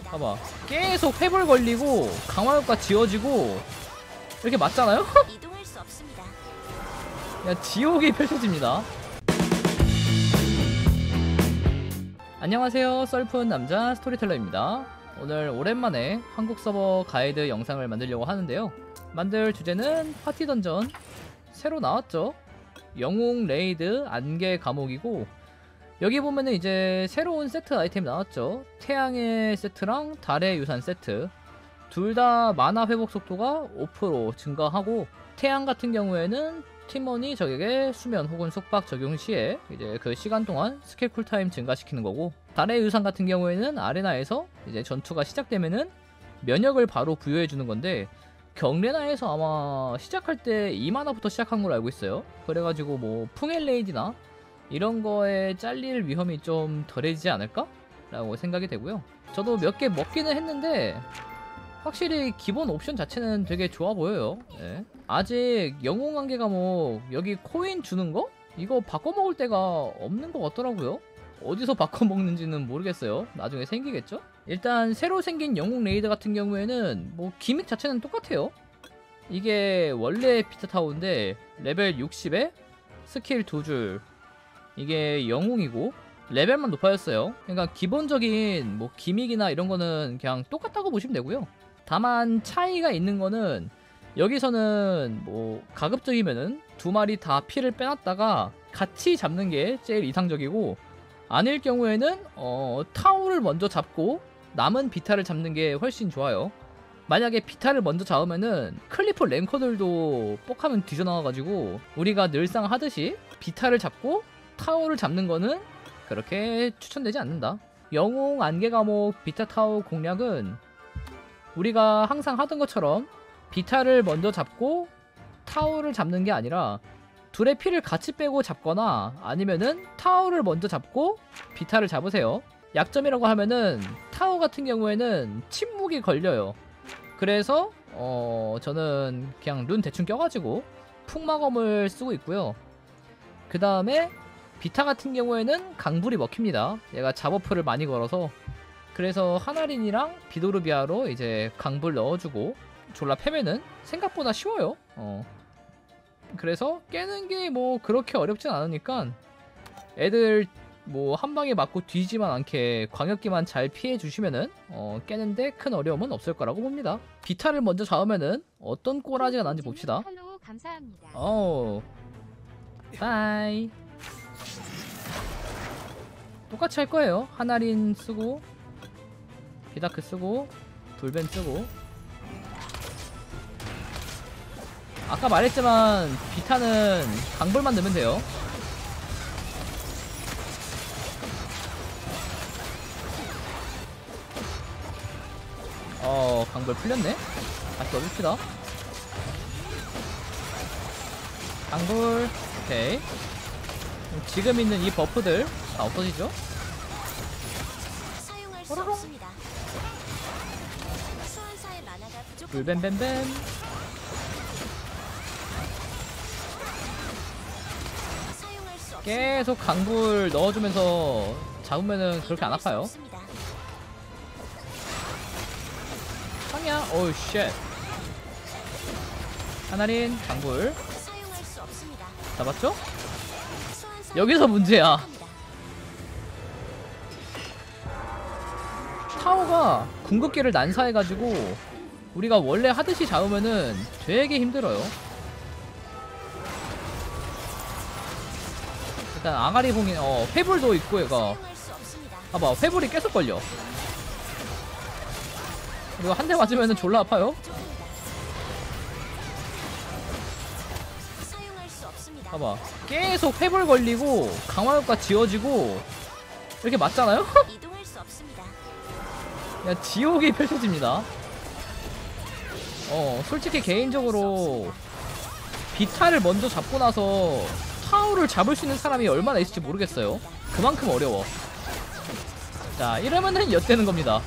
봐봐, 계속 회불 걸리고 강화효과 지워지고 이렇게 맞잖아요? 이동할 수 없습니다. 야, 지옥이 펼쳐집니다. 안녕하세요, 썰픈 남자 스토리텔러입니다. 오늘 오랜만에 한국 서버 가이드 영상을 만들려고 하는데요. 만들 주제는 파티 던전 새로 나왔죠. 영웅 레이드 안개 감옥이고, 여기 보면은 이제 새로운 세트 아이템 나왔죠. 태양의 세트랑 달의 유산 세트, 둘 다 마나 회복 속도가 5% 증가하고, 태양 같은 경우에는 팀원이 적에게 수면 혹은 속박 적용 시에 이제 그 시간 동안 스킬 쿨타임 증가시키는 거고, 달의 유산 같은 경우에는 아레나에서 이제 전투가 시작되면은 면역을 바로 부여해 주는 건데, 경레나에서 아마 시작할 때 2마나부터 시작한 걸로 알고 있어요. 그래가지고 뭐 풍엘레이드나 이런 거에 잘릴 위험이 좀 덜해지지 않을까? 라고 생각이 되고요. 저도 몇 개 먹기는 했는데 확실히 기본 옵션 자체는 되게 좋아 보여요. 네. 아직 영웅 안개 감옥 여기 코인 주는 거? 이거 바꿔 먹을 데가 없는 것 같더라고요. 어디서 바꿔 먹는지는 모르겠어요. 나중에 생기겠죠? 일단 새로 생긴 영웅 레이드 같은 경우에는 뭐 기믹 자체는 똑같아요. 이게 원래 비타타워인데 레벨 60에 스킬 2줄, 이게 영웅이고 레벨만 높아졌어요. 그러니까 기본적인 뭐 기믹이나 이런 거는 그냥 똑같다고 보시면 되고요. 다만 차이가 있는 거는, 여기서는 뭐 가급적이면은 두 마리 다 피를 빼놨다가 같이 잡는 게 제일 이상적이고, 아닐 경우에는 타오를 먼저 잡고 남은 비타를 잡는 게 훨씬 좋아요. 만약에 비타를 먼저 잡으면은 클리퍼 랭커들도 뻑하면 뒤져나와가지고, 우리가 늘상 하듯이 비타를 잡고 타오를 잡는 거는 그렇게 추천되지 않는다. 영웅 안개 감옥 비타 타오 공략은 우리가 항상 하던 것처럼 비타를 먼저 잡고 타오를 잡는 게 아니라 둘의 피를 같이 빼고 잡거나, 아니면은 타오를 먼저 잡고 비타를 잡으세요. 약점이라고 하면은 타오 같은 경우에는 침묵이 걸려요. 그래서 저는 그냥 룬 대충 껴가지고 풍마검을 쓰고 있고요. 그 다음에 비타 같은 경우에는 강불이 먹힙니다. 얘가 잡어프를 많이 걸어서. 그래서 하나린이랑 비도르비아로 이제 강불 넣어주고 졸라 패면은 생각보다 쉬워요. 그래서 깨는 게 뭐 그렇게 어렵진 않으니까 애들 뭐 한 방에 맞고 뒤지만 않게 광역기만 잘 피해 주시면은 깨는데 큰 어려움은 없을 거라고 봅니다. 비타를 먼저 잡으면은 어떤 꼬라지가 나는지 봅시다. 감사합니다. 바이. 똑같이 할 거예요. 하나린 쓰고 비다크 쓰고 돌벤 쓰고. 아까 말했지만 비타는 강불만 넣으면 돼요. 강불 풀렸네. 다시 넣어줍시다. 강불. 오케이. 지금 있는 이 버프들 다 없어지죠? 사용할 수 없습니다. 소환사의 만화가 부족합니다. 불뱀뱀뱀. 사용할 수 없습니다. 계속 강불 넣어주면서 잡으면은 그렇게 안 아파요. 상이야. 오우 쉣. 하나린 강불 사용할 수 없습니다. 잡았죠? 소환사의 여기서 문제야. 부족합니다. 타워가 궁극기를 난사해가지고 우리가 원래 하듯이 잡으면은 되게 힘들어요. 일단 아가리 봉인 회불도 있고, 얘가 사용할 수 없습니다. 봐봐, 회불이 계속 걸려. 그리고 한 대 맞으면은 졸라 아파요. 사용할 수 없습니다. 봐봐, 계속 회불 걸리고 강화효과 지워지고 이렇게 맞잖아요? 이동할 수 없습니다. 야, 지옥이 펼쳐집니다. 솔직히 개인적으로 비타를 먼저 잡고 나서 타오를 잡을 수 있는 사람이 얼마나 있을지 모르겠어요. 그만큼 어려워. 자, 이러면은 엿되는 겁니다.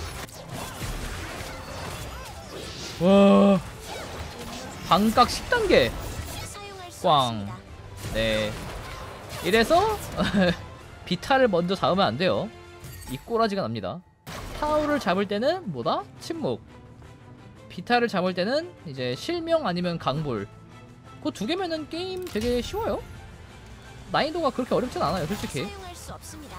와, 반각 10단계 사용할 수 꽝. 없습니다. 네, 이래서 비타를 먼저 잡으면 안 돼요. 이 꼬라지가 납니다. 타오를 잡을 때는 뭐다? 침묵. 비타를 잡을 때는 이제 실명 아니면 강불. 그 두 개면은 게임 되게 쉬워요. 난이도가 그렇게 어렵진 않아요, 솔직히. 사용할 수 없습니다.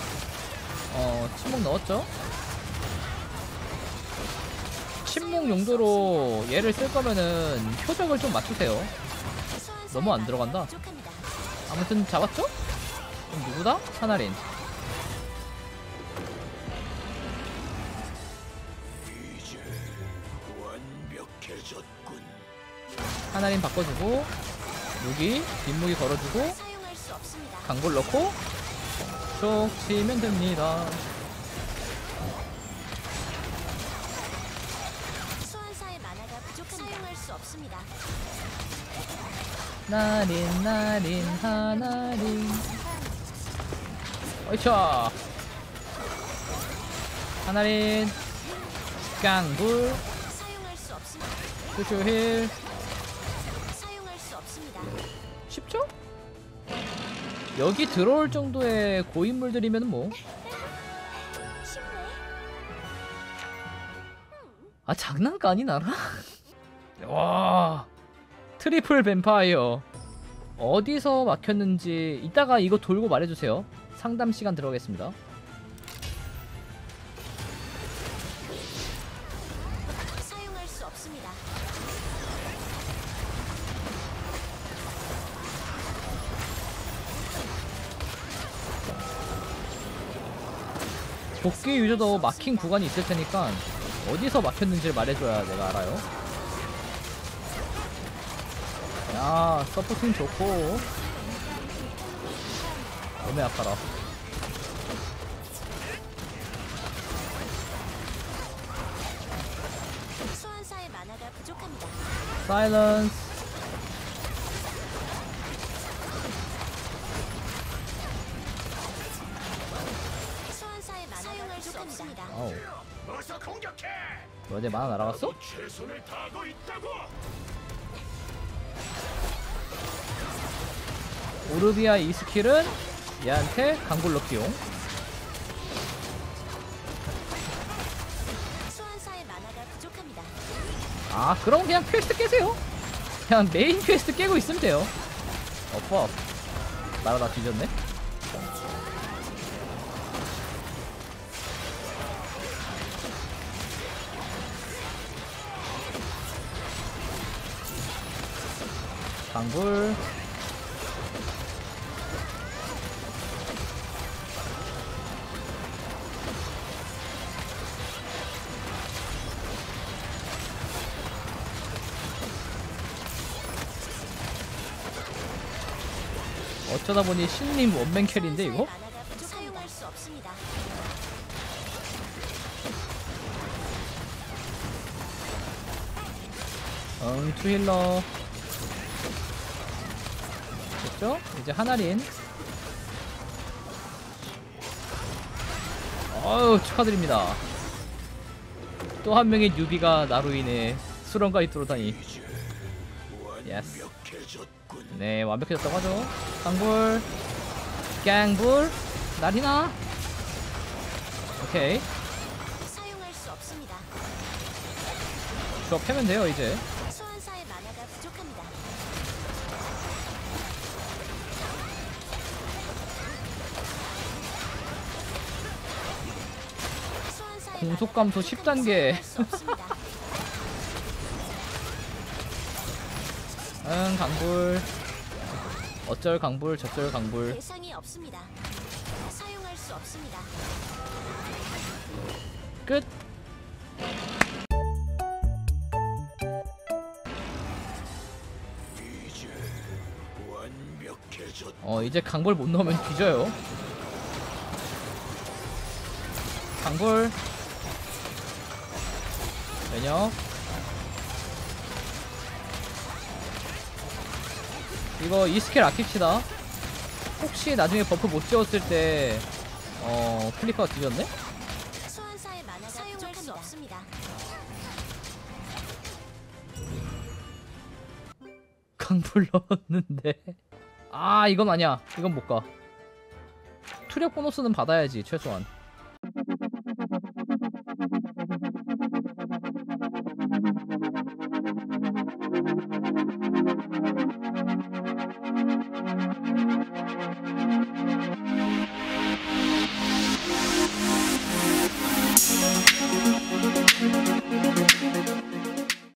침묵 넣었죠? 침묵 용도로 얘를 쓸 거면은 표적을 좀 맞추세요. 소환사의 너무 안 만화가 들어간다. 부족합니다. 아무튼 잡았죠? 그럼 누구다? 하나린. 이제 완벽해졌군. 하나린 바꿔주고 무기, 뒷무기 걸어주고 사용할 수 없습니다. 강볼 넣고 쭉 치면 됩니다. 소환사의 만화가 부족합니다. 사용할 수 없습니다. 나린 나린 하나린. 어이차. 하나린 깡불 사용할 수 없습니다. 슈슈힐. 사용할 수 없습니다. 쉽죠? 여기 들어올 정도의 고인물들이면 뭐. 쉽네. 아 장난가 아니나라? 와 트리플 뱀파이어 어디서 막혔는지 이따가 이거 돌고 말해주세요. 상담 시간 들어가겠습니다. 사용할 수 없습니다. 복귀 유저도 막힌 구간이 있을 테니까 어디서 막혔는지를 말해줘야 내가 알아요. 야 서포팅 좋고 너무 아파라. 소환사의 만화가 부족합니다. 사일런스. 소환사의 만화가 부족합니다. 아우 어서 공격해. 너네 만화 날아갔어? 나도 최선을 다하고 있다고. 오르비아 이 스킬은 얘한테 강불 넣기용. 소환사의 만화가 부족합니다. 아 그럼 그냥 퀘스트 깨세요. 그냥 메인 퀘스트 깨고 있으면 돼요. 어퍼 날아다 뒤졌네. 강불 어쩌다 보니 신님 원맨 캐리인데 이거? 소환사의 만화가 부족합니다. 사용할 수 없습니다. 투힐러 됐죠? 이제 하나린. 어우 축하드립니다. 또 한 명의 뉴비가 나로 인해 수련가에 들어오다니. 예스. 완벽해졌군. 네 완벽해졌다고 하죠. 강불 깡불 나리나. 오케이 사용할 수 없습니다. 저 패면 돼요 이제. 소환사의 만화가 부족합니다. 소환사의 공속 만화가 감소 부족합니다. 10단계. 사용할 수 없습니다. 응 강불 어쩔 강불 저쩔 강불. 대상이 없습니다. 사용할 수 없습니다. 끝. 이제 완벽해졌. 이제 강불 못 넣으면 뒤져요. 강불 면역. 이거 이 스킬 아낍시다. 혹시 나중에 버프 못 지웠을 때 플리퍼가 뒤졌네? 소환사의 만화가 사용할 수 없습니다. 강불 넣었는데 아 이건 아니야. 이건 못 가. 투력 보너스는 받아야지 최소한. 안녕.